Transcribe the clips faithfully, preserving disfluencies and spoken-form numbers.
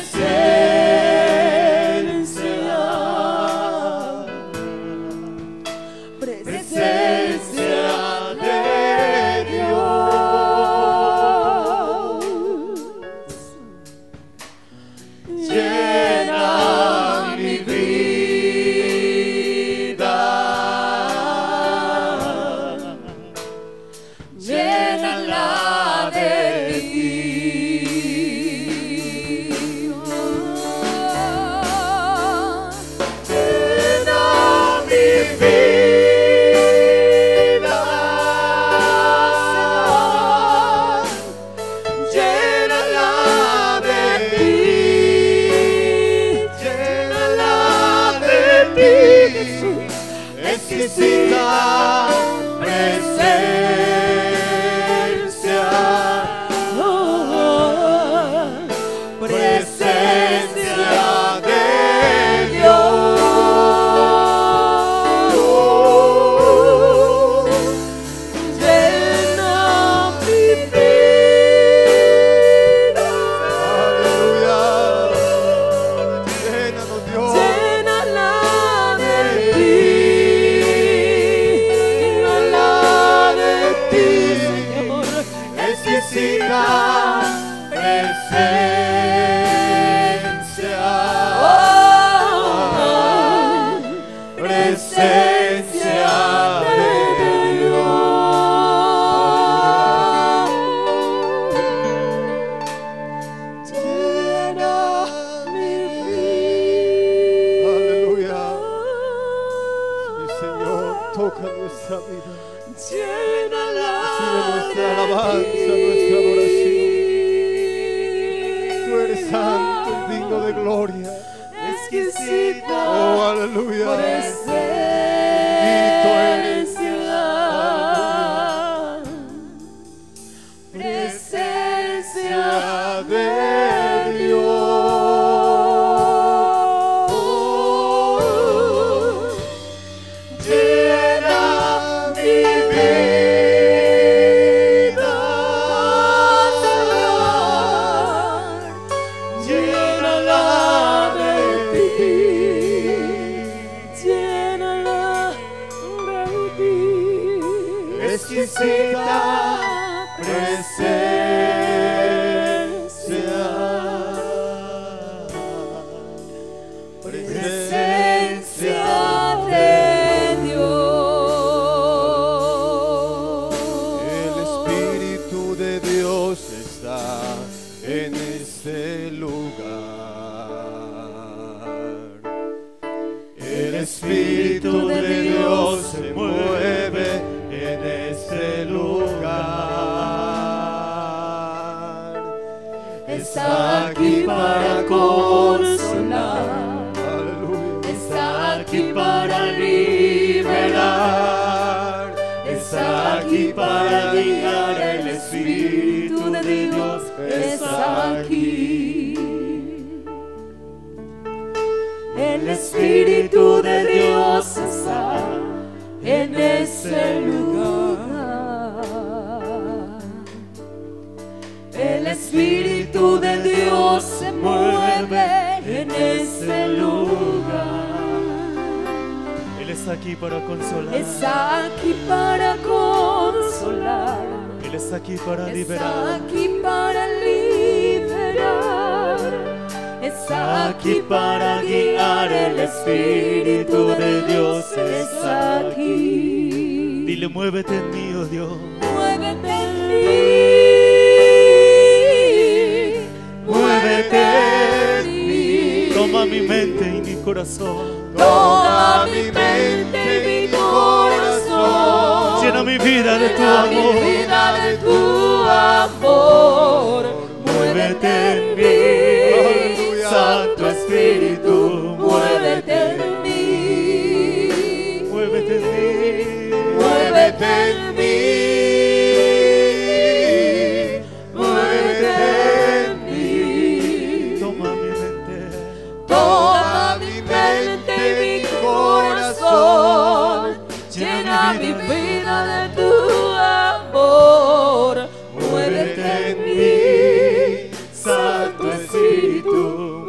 Muévete en mí, Santo Espíritu.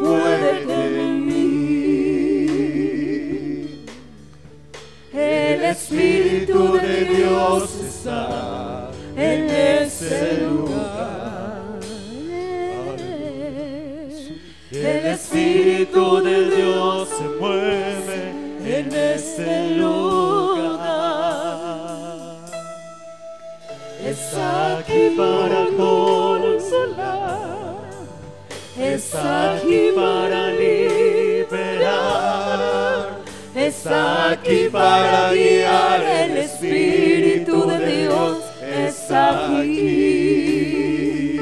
El Espíritu de Dios se mueve en este lugar. Está aquí para consolar, está aquí para liberar, está aquí para guiar. El Espíritu de Dios está aquí.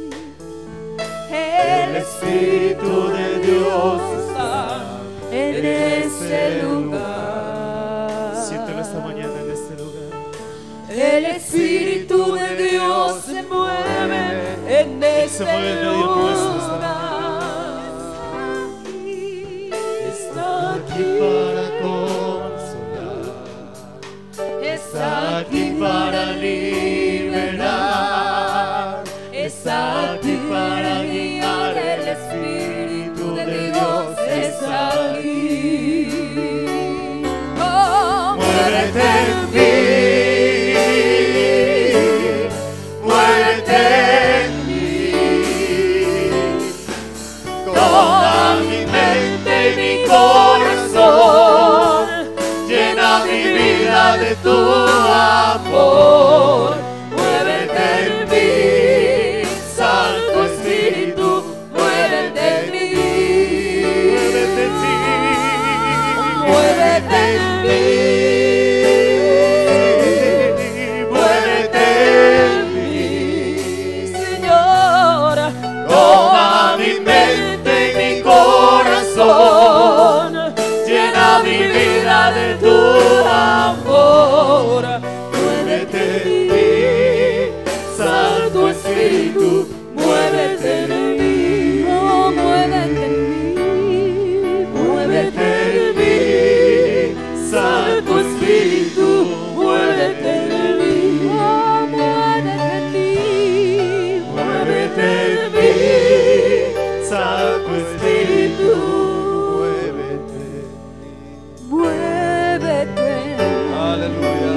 El Espíritu de Dios está en este lugar. Siéntelo esta mañana en este lugar. El Espíritu de Dios se mueve en este lugar. Está aquí para consolar, está aquí para liberar, está aquí para guiar. El Espíritu de Dios está aquí. Oh, muévete en mí, muévete en mí. Toma mi mente y mi corazón, llena mi vida de tu amor. Muévete en mí, Santo Espíritu, muévete en mí, muévete en mí, muévete en mí, muévete en mí, Señor. Toma mi mente y mi corazón, llena mi vida de tu amor. Muévete en mí, Santo Espíritu, muévete en mí, oh, muévete en mí, muévete en mí, Santo Espíritu, muévete en mí, oh, muévete en mí, muévete en mí, Santo Espíritu, muévete, muévete. Aleluya.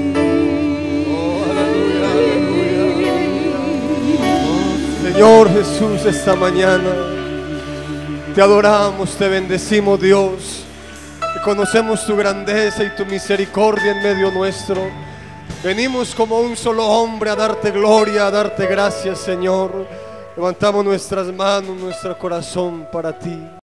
Señor Jesús, esta mañana te adoramos, te bendecimos, Dios. Reconocemos tu grandeza y tu misericordia en medio nuestro. Venimos como un solo hombre a darte gloria, a darte gracias, Señor. Levantamos nuestras manos, nuestro corazón para ti.